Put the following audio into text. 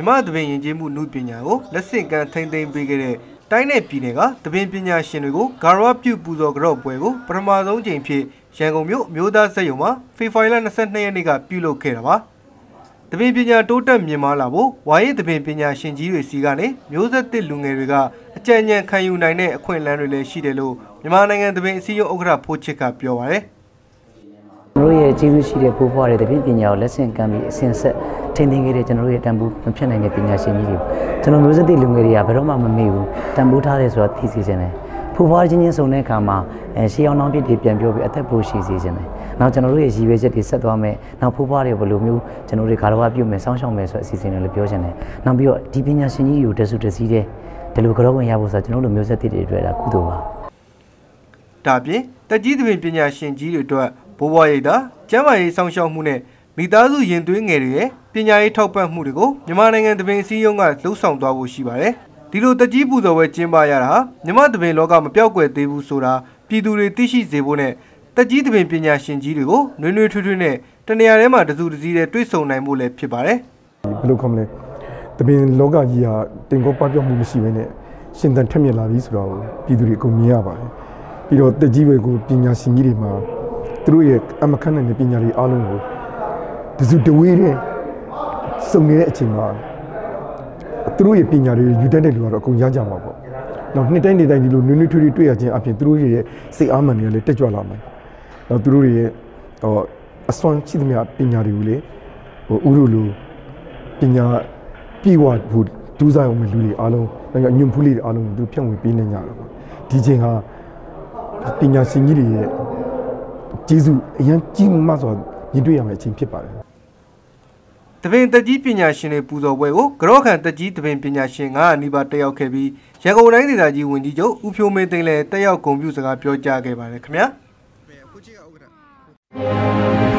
မြန်မာတပင်ယဉ်ကျေးမှုနုပညာကိုလက်ဆင့်ကမ်းထိန်းသိမ်းပေးခဲ့တဲ့တိုင်းနယ်ပြည်နယ်ကတပင်ပညာရှင်တွေကိုဂါရဝပြုပူဇော်ကြော့ပွဲကိုပထမဆုံးချိန်ဖြစ်ရန်ကုန်မြို့မြို့သားစက်ရုံမှာဖေဖော်ဝါရီလ22ရက်နေ့ကပြုလုပ်ခဲ့တာပါတပင်ပညာတိုးတက်မြင့်မားလာဖို့ဝါရင့်တပင်ပညာရှင်ကြီးတွေစီကနေမျိုးဆက်သစ်လူငယ်တွေကအကြံဉာဏ်ခံယူနိုင်တဲ့အခွင့်အလမ်းတွေလည်းရှိတယ်လို့မြန်မာနိုင်ငံတပင်အစည်းအရုံးဥက္ကဋ္ဌဖိုးချစ်ကပြောပါတယ်ကျွန်တော်ရဲ့ကျေးဇူးရှိတဲ့ဖိုးဖွားတဲ့တပင်ပညာကိုလက်ဆင့်ကမ်းပြီးအစဉ်ဆက်ထိန်းသိမ်းခဲ့တဲ့ကျွန်တော်ရဲ့တန်ဖိုးမဖြစ်နိုင်တဲ့ပညာရှင်ကြီးတွေကျွန်တော်မျိုးဆက်သစ်လူငယ်တွေကဘယ်တော့မှမမေ့ဘူးတန်ဖိုးထားတယ်ဆိုတာသိစေချင်တယ်ဖိုးဖွားချင်းချင်းစုံတဲ့အခါမှာရှေးအောင်နှောင်းပြစ်တွေပြန်ပြောပြီးအသက်ပိုရှိစေချင်တယ်နောက်ကျွန်တော်တို့ရဲ့ရည်ရွယ်ချက်တွေဆက်သွားမယ်နောက်ဖိုးဖွားတွေဘယ်လိုမျိုးကျွန်တော်တို့ဂါရဝပြုမယ်စောင့်ရှောက်မယ်ဆိုတဲ့အစီအစဉ်တွေလည်းပြောချင်တယ်နောက်ပြီးတော့ဒီပညာရှင်ကြီးတွေကိုတဆူတစည်းတဲ့ဒီလိုကြောဝင်ရဖို့ဆိုတော့ကျွန်တော်တို့မျိုးဆက်သစ်တွေအတွက်ဒါကုသိုလ်ပါဒါပြင်တက်ကြီးတပင်ပညာရှင်ကြီးတွေအတွက်ဘိုးဘွားရိပ်သာကျမ်းမာရေးစောင့်ရှောက်မှုနဲ့မိသားစုရင်သွေးငယ်တွေရဲ့ပညာရေးထောက်ပံ့မှုတွေကိုမြန်မာနိုင်ငံတပင်အစည်းအရုံးကလှုပ်ဆောင်သွားဖို့ရှိပါတယ်ဒီလိုတက်ကြီးပူဇော်ပွဲကျင်းပရတာဟာမြန်မာတပင်လောကမပြောက်ကွယ်သေးဘူးဆိုတာပြည်သူတွေသိရှိစေဖို့နဲ့တက်ကြီးတပင်ပညာရှင်ကြီးတွေကိုနှွေးနှွေးထွေးထွေးနဲ့တနေရာထဲမှာတစုတစည်းနဲ့တွေ့ဆုံနိုင်ဖို့လည်းဖြစ်ပါတယ်ဘယ်လိုခေါ်မလဲတပင်လောကကြီးဟာတင်ကောပပြောက်မှုမရှိဘဲနဲ့ရှင်သန်ထက်မြက်လာပြီဆိုတော့ပြည်သူတွေအကုန်မြင်ရပါတယ်ပြီးတော့တက်ကြီးတွေကိုပညာရှင်ကြီးတွေမှာသူတို့ရဲ့အမခန့်တဲ့ပညာတွေအားလုံးကိုတစုတဝေးတဲ့စုံနေတဲ့အချိန်မှာသူတို့ရဲ့ပညာတွေယူတတ်တဲ့လူကတော့အကုန်ရကြမှာပေါ့။နောက်နှစ်တိုင်းဒီလိုနွေးနွေးထွေးထွေးတွေ့ရခြင်းအပြင်သူတို့ရဲ့စိတ်အားမှန်တွေကလည်းတက်ကြွလာမယ်။နောက်သူတို့ရဲ့အစွမ်းရှိသမျှပညာတွေကိုလေဥရုလိုပညာပြေဝဖို့ဒူးစားအောင်လူတွေအားလုံးညွန့်ဖူးလေးတွေအားလုံးသူဖြန့်ဝေပေးနေကြတာပေါ့။ဒီချိန်ဟာပညာရှင်ကြီးတွေရဲ့ကျေးဇူးအရင်ကြီးမှဆိုရင်တွေ့ရမယ့်အချိန်ဖြစ်ပါတယ်တပင်တက်ကြီးပညာရှင်တွေပူဇော်ပွဲကိုကြော့ခံတက်ကြီးတပင်ပညာရှင်900နီးပါးတက်ရောက်ခဲ့ပြီးရန်ကုန်တိုင်းဒေသကြီးဝန်ကြီးချုပ်ဦးဖြိုးမင်းသိန်းလည်းတက်ရောက်ဂုဏ်ပြုစကားပြောကြားခဲ့ပါတယ်ခင်ဗျာ